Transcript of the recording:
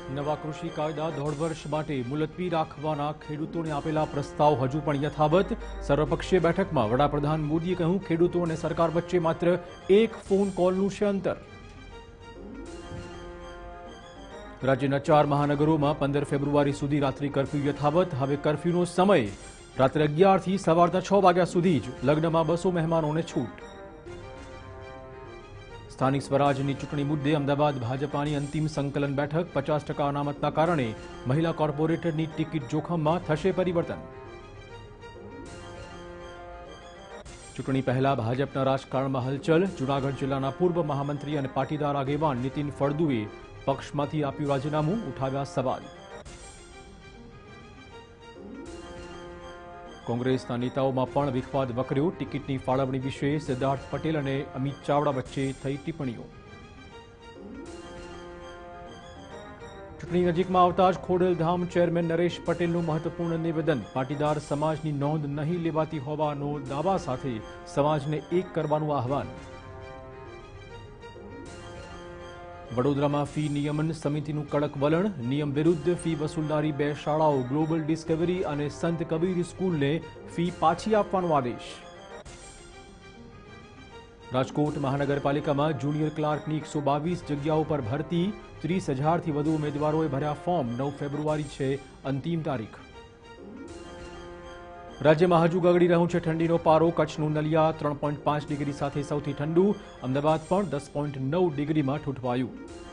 નવા કૃષિ કાયદા 1.5 વર્ષ માટે મુલતવી રાખવાના ખેડૂતોને આપેલા પ્રસ્તાવ હજુ પણ યથાવત. સર્વપક્ષીય બેઠકમાં વડાપ્રધાન મોદીએ કહ્યું, ખેડૂતો અને સરકાર વચ્ચે માત્ર એક ફોન કોલનું છે અંતર. રાજ્યના 4 મહાનગરોમાં 15 ફેબ્રુઆરી સુધી રાત્રિ કર્ફ્યુ યથાવત. હવે કર્ફ્યુનો સમય રાત્રે 11 થી સવારના 6 વાગ્યા સુધી જ. લગ્નમાં 200 મહેમાનોને છૂટ. સ્થાનિક સ્વરાજની ચૂંટણી મુદ્દે અમદાવાદ ભાજપાની અંતિમ સંકલન બેઠક. 50% અનામતના કારણે મહિલા કોર્પોરેટરની ટિકિટ જોખમમાં, થશે પરિવર્તન. ચૂંટણી પહેલા ભાજપના રાજકારણમાં હલચલ. જૂનાગઢ જિલ્લાના પૂર્વ મહામંત્રી અને પાટીદાર આગેવાન નીતિન ફળદુએ પક્ષમાંથી આપ્યું રાજીનામું, ઉઠાવ્યા સવાલ. કોંગ્રેસના નેતાઓમાં પણ વિખવાદ વકર્યો. ટિકિટની ફાળવણી વિશે સિદ્ધાર્થ પટેલ અને અમિત ચાવડા વચ્ચે થઈ ટિપ્પણીઓ. ચૂંટણી નજીકમાં આવતા જ ખોડલધામ ચેરમેન નરેશ પટેલનું મહત્વપૂર્ણ નિવેદન. પાટીદાર સમાજની નોંધ નહીં લેવાતી હોવાનો દાવા સાથે સમાજને એક કરવાનું આહવાન. વડોદરામાં ફી નિયમન સમિતિનું કડક વલણ. નિયમ વિરુદ્ધ ફી વસૂલનારી 2 શાળાઓ ગ્લોબલ ડિસ્કવરી અને સંત કબીર સ્કૂલને ફી પાછી આપવાનો આદેશ. રાજકોટ મહાનગરપાલિકામાં જુનિયર ક્લાર્કની 122 જગ્યાઓ પર ભરતી. 30,000થી વધુ ઉમેદવારોએ ભર્યા ફોર્મ. 9 ફેબ્રુઆરી છે અંતિમ તારીખ. રાજ્યમાં હજુ ગગડી રહ્યું છે ઠંડીનો પારો. કચ્છનું નલિયા 3.5 ડિગ્રી સાથે સૌથી ઠંડુ. અમદાવાદ પણ 10.9 ડિગ્રીમાં ઠૂંઠવાયું.